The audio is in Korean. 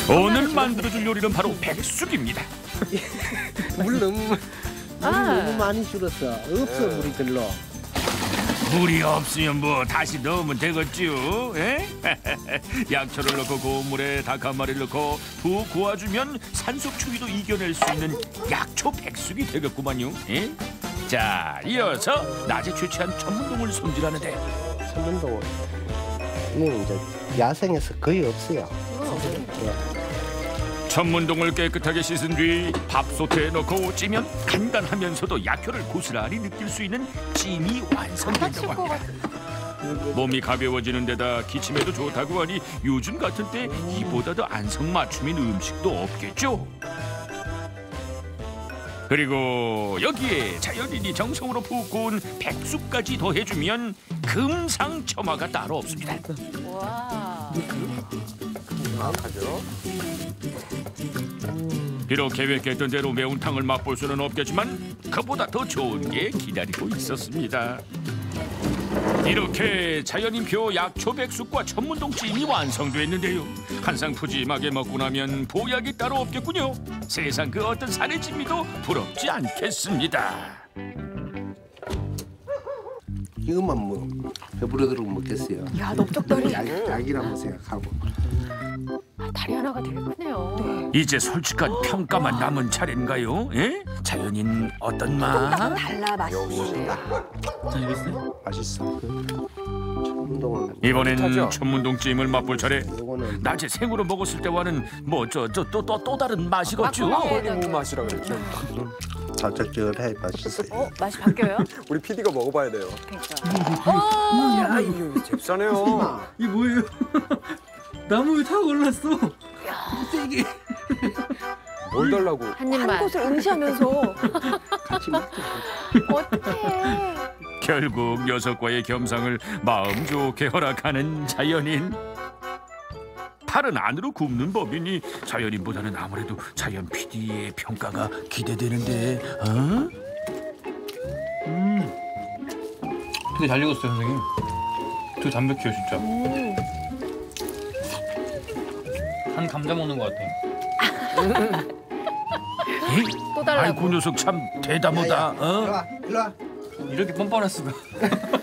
오늘 만들어줄 요리는 바로 백숙입니다. 물 너무 많이 줄었어. 없어 물이 별로. 물이 없으면 뭐 다시 넣으면 되겠지요. 에? 약초를 넣고 고운 물에 닭 한 마리를 넣고 푹 구워주면 산속 추위도 이겨낼 수 있는 약초 백숙이 되겠구만요. 에? 자, 이어서 낮에 채취한 천문동을 손질하는데 천문동은 이제 야생에서 거의 없어요. 천문동을 깨끗하게 씻은 뒤 밥솥에 넣고 찌면 간단하면서도 약효를 고스란히 느낄 수 있는 찜이 완성된다고 합니다. 몸이 가벼워지는 데다 기침에도 좋다고 하니 요즘 같은 때 이보다 더 안성맞춤인 음식도 없겠죠. 그리고 여기에 자연인이 정성으로 푹 구운 백숙까지 더해주면 금상첨화가 따로 없습니다. 와. 정확하죠. 비록 계획했던 대로 매운탕을 맛볼 수는 없겠지만 그보다 더 좋은 게 기다리고 있었습니다. 이렇게 자연인표 약초 백숙과 천문동 찜이 완성됐는데요. 한상 푸짐하게 먹고 나면 보약이 따로 없겠군요. 세상 그 어떤 산의 진미도 부럽지 않겠습니다. 이것만 뭐 배부르도록 먹겠어요. 야, 넓적다리. 약이라고 생각하고. 다리 하나가 되게 크네요. 이제 솔직한 평가만 남은 차례인가요? 예? 자연인 어떤 맛? 달라 맛있네. 맛있어. 천문동은 이번엔 천문동 찜을 맛볼 차례. 요거는 낮에 생으로 먹었을 때와는 뭐 또 다른 맛이겠죠. 무 맛이라 그랬죠. 달짝지근해 맛있어요. 맛이 바뀌어요? 우리 PD가 먹어봐야 돼요. 그러니까. 야, 이거 잽싸네요. 이게 뭐예요? 나무에 다 올랐어. 세게. 뭘 달라고? 한 입만. 곳을 응시하면서 같이 먹자. 어떡해. 결국 녀석과의 겸상을 마음 좋게 허락하는 자연인. 팔은 안으로 굽는 법이니 자연인보다는 아무래도 자연 PD의 평가가 기대되는데. 어? 되게 잘 익었어요, 선생님. 되게 담백해요, 진짜. 한 감자 먹는 것 같아. 또 달라고. 아이고 녀석 참 대담하다. 어? 일로 와. 이렇게 뻔뻔할 수가.